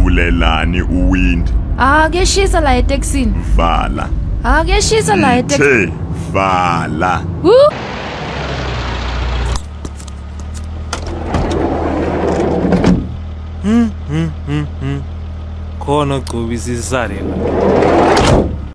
Vulelani uwind. Kuyashisa la eTexini. Vala. Kuyashisa la eTexini. Vala. Khona ugcobisa isari la.